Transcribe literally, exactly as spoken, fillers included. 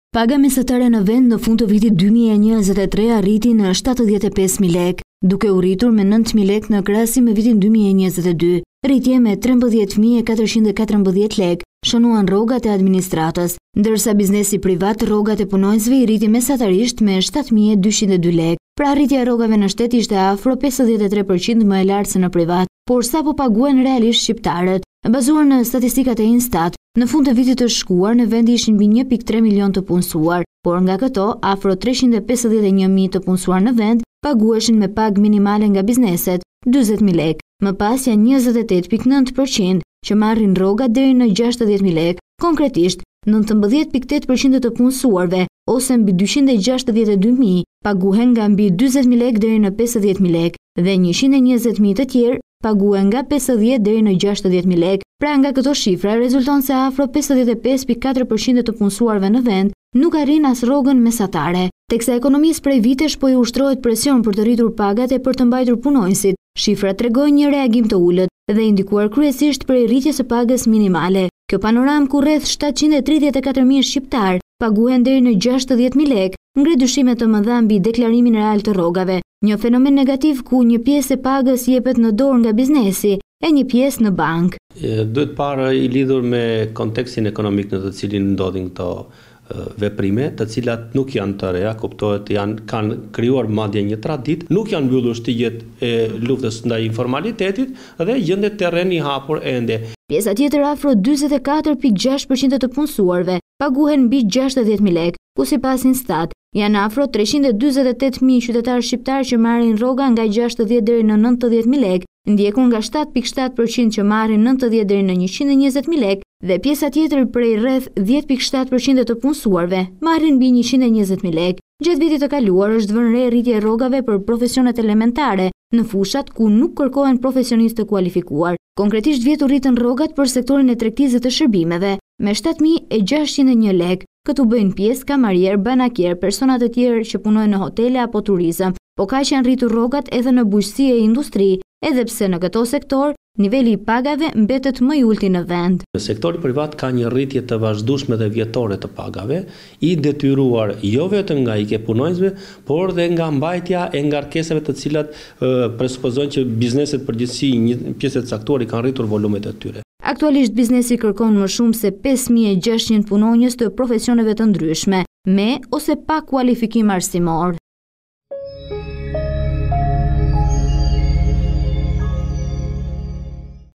Paga mesatare në vend në fund të vitit dy mijë e njëzet e tre arriti në shtatëdhjetë e pesë mijë lekë, duke u rritur me nëntë mijë lekë në krahasim me vitin dy mijë e njëzet e dy. Rritje me trembëdhjetë mijë e katërqind e katërmbëdhjetë lekë shënuan rrogat e administratës, ndërsa biznesi privat rrogat e punonjësve i rriti mesatarisht me shtatë mijë e dyqind e dy lekë. Pra rritja e rrogave në shtet ishte afro pesëdhjetë e tre përqind më e lartë se në privat, por sapo paguhen realisht shqiptarët. Bazuar në statistikat e Instat, në fund të vitit të shkuar në vend ishin mbi një pikë tre milion të punësuar, por nga këto afro treqind e pesëdhjetë e një mijë të punësuar në vend paguheshin me pagë minimale nga bizneset, dyzet mijë lekë. Më pas janë njëzet e tetë pikë nëntë përqind që marrin rrogat deri në gjashtëdhjetë mijë lekë. Konkretisht, nëntëmbëdhjetë pikë tetë përqind të punësuarve ose mbi dyqind e gjashtëdhjetë e dy mijë paguhen nga mbi dyzet mijë lekë deri në pesëdhjetë mijë lekë dhe njëqind e njëzet mijë të tjerë paguhen nga pesëdhjetë deri në gjashtëdhjetë mijë lekë. Pra nga këto shifra rezulton se afro pesëdhjetë e pesë pikë katër përqind të punësuarve në vend nuk arrin as rrogën mesatare, teksa ekonomisë prej vitesh po i ushtrohet presion për të rritur pagat e për të mbajtur punonjësit. Shifrat tregojnë një reagim të ulët dhe indikuar kryesisht prej rritjes së pagës minimale. Kjo panoramë ku rreth shtatëqind e tridhjetë e katër mijë shqiptar paguhen deri në gjashtëdhjetë mijë lekë, ngre dyshime të mëdha mbi deklarimin real të rrogave, një fenomen negativ ku një pjesë e pagës jepet në dorë nga biznesi e një pjesë në bank. Duhet parë i lidhur me kontekstin ekonomik në të cilin ndodhin këto veprime, të cilat nuk janë të reja, kuptohet janë kanë krijuar madje një traditë, nuk janë mbyllur shtigjet e luftës ndaj informalitetit dhe gjendet terren i hapur ende. Pjesa tjetër afro dyzet e katër pikë gjashtë përqind të punësuarve paguhen mbi gjashtëdhjetë mijë lekë, ku sipas Instat janë afro treqind e dyzet e tetë mijë qytetarë shqiptar që marrin rroga nga gjashtëdhjetë deri në nëntëdhjetë mijë lekë, ndjekur nga shtatë pikë shtatë përqind që marrin nëntëdhjetë deri në njëqind e njëzet mijë lekë dhe pjesa tjetër prej rreth dhjetë pikë shtatë përqind të punësuarve marrin mbi njëqind e njëzet mijë lekë. Gjatë vitit të kaluar është vënë re rritje e rrogave për profesionet elementare në fushat ku nuk kërkohen profesionistë të kualifikuar. Konkretisht vjet u rritën rrogat për sektorin e tregtisë të shërbimeve me shtatë mijë e gjashtëqind e një lekë. Këtu bëjnë pjesë kamarier, banakier, persona të tjerë që punojnë në hotele apo turizëm, po kaq janë rritur rrogat edhe në bujqësi e industri, edhe pse në këto sektor niveli i pagave mbetet më i ulti në vend. Sektori privat ka një rritje të vazhdueshme dhe vjetore të pagave, i detyruar jo vetëm nga ikje punonjësve, por dhe nga mbajtja e ngarkesave të cilat e, presupozojnë që bizneset përgjithësi një pjesë të caktuar i kanë rritur volumet e tyre. Aktualisht biznesi kërkon më shumë se pesë mijë e gjashtëqind punonjës të profesioneve të ndryshme, me ose pa kualifikim arsimor.